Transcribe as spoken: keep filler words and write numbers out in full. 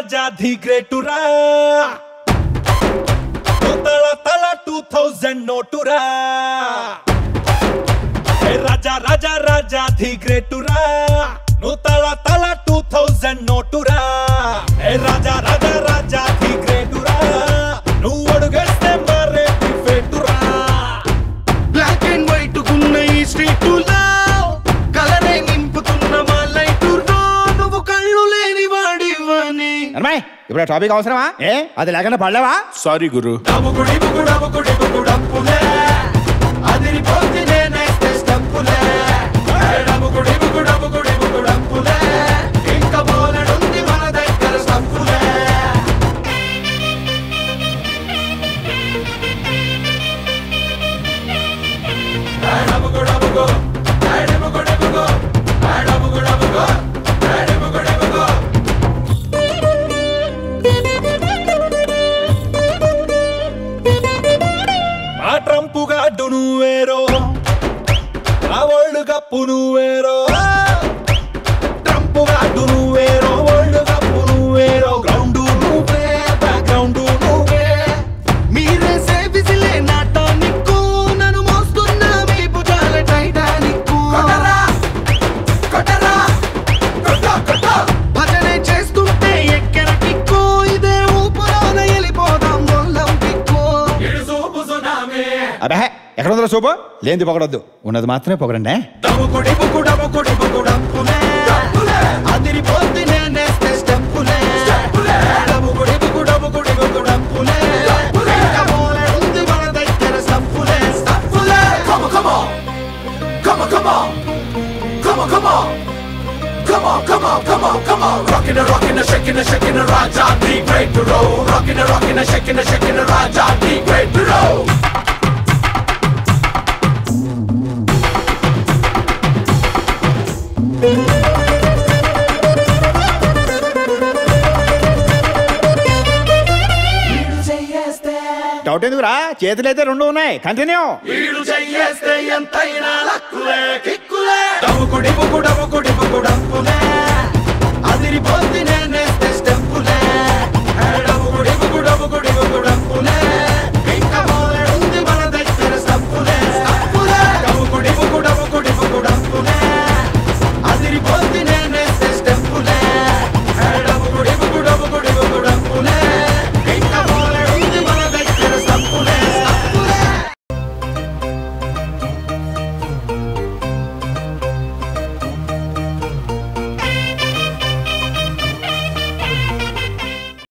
రాజా the గ్రేటురా తల తల టూ థౌజండ్ నోటురా రాజా రాజా రాజా ది గ్రేటురా నువ్వు తల తల టూ థౌజండ్ నోటురా రాజా రాజా రాజా ది గ్రేటురా నువ్వు అడుగేస్తే మరే ఫేటురా బ్లాక్ అండ్ వైట్ కున్న ఈ స్ట్రీటులో కలరే నింపుతున్న మా లైటులో నువ్వు కళ్ళు లేని వాడివని అమ్మాయి ఇప్పుడు టాపిక్ అవసరమా ఏ అది లేకుండా పడలేవా సారీ గురు డబుకుడి బుకుడు డబుకుడి బుకుడు డప్పులే అదిరిపోతే నేనేస్తే స్టెప్పులే డబుకుడి బుకుడు డబుకుడి బుకుడు డప్పులే ఇంకా బోలెడుంది మన దగ్గర స్టప్పులే డబుకుడు డబుకు డబుకుడి బుకు డబుకుడు డబుకు డబుకుడి బుకు ఆ ట్రంపు గాడ్డు నువ్వేరో ఆ వరల్డ్ కప్పు నువ్వేరో ట్రంపు గాడ్డు నువ్వేరో వరల్డ్ కప్పు నువ్వేరో గ్రౌండ్ నువ్వే బ్యాక్గ్రౌండ్ నువ్వే మీరే సేవిసిలే నాటానిక్కు నన్ను మోస్తున్న మీ భుజాల టైటానిక్కు కొట్టరా కొట్టరా కొట్ట కొట్ట భజనే చేస్తుంటే ఎక్కర కిక్కు ఇదే ఊపులోన వెళ్ళిపోదాం మొల్లం కిక్కు ఇడు సూపు సునామీ అబ్బే ఎక్కడ ఉందో సూపు లేనిది పొగడొద్దు ఉన్నది మాత్రమే పొగడండి డబుకుడి బుకు డబుకుడి బుకు డప్పులే అదిరిపోతే నేనేస్తే స్టెప్పులే డబుకుడి బుకు డబుకుడి బుకు డప్పులే ఇంకా బోలెడుంది మన దగ్గర స్టప్పులే స్టప్పులే Come on, come on, come on, come on, come on, come on, come on, come on, come on, come on, rockin' and rockin' and shakin' and shakin' and Raja the Great to roll, rockin' and rockin' and shakin' and shakin' and Raja the Great to roll. Doubt ఎందుకురా చేతులు అయితే రెండు ఉన్నాయి continue వీడు చెయ్యేస్తే ఎంతైనా లక్కులే కిక్కులే డబుకుడి బుకు డబుకు